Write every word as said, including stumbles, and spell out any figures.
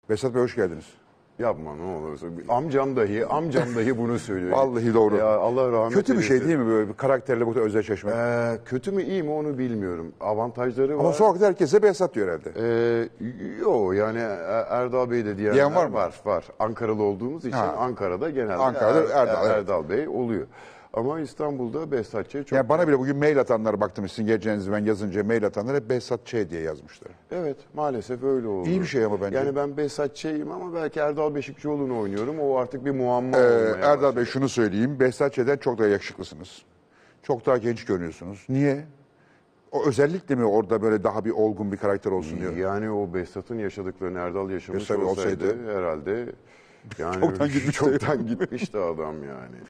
Behzat Bey hoş geldiniz. Yapma ne olursa. Amcam dahi, amcam dahi bunu söylüyor. Vallahi doğru. Ya Allah rahmet Kötü bir şey eylesin. değil mi böyle bir karakterle bu kadar özdeşleşmek? Ee, kötü mü iyi mi onu bilmiyorum. Avantajları var. Ama sokakta herkese Behzat diyor herhalde. Ee, yo yani Er- Erdal Bey de diyenler Diyen var mı? Var, var. Ankaralı olduğumuz için Ha. Ankara'da genelde Ankara'da Er- Erdal, evet. Erdal Bey oluyor. Ama İstanbul'da Behzat Ç. çok... Yani bana bile bugün mail atanlar baktım sizin geleceğinizi ben yazınca mail atanlar hep Behzat Ç. diye yazmışlar. Evet maalesef öyle oldu. İyi bir şey ama bence. Yani ben Behzat Ç'yim ama belki Erdal Beşikçioğlu'nu oynuyorum. O artık bir muamma Ee, olmaya Erdal başladı. Bey şunu söyleyeyim. Behzat Ç'den çok daha yakışıklısınız. Çok daha genç görünüyorsunuz. Niye? O özellikle mi orada böyle daha bir olgun bir karakter olsun diyor. Yani o Behzat'ın yaşadıklarını Erdal yaşamış Tabii olsaydı, olsaydı. herhalde yani Çoktan gitmişti. çoktan gitmişti adam yani.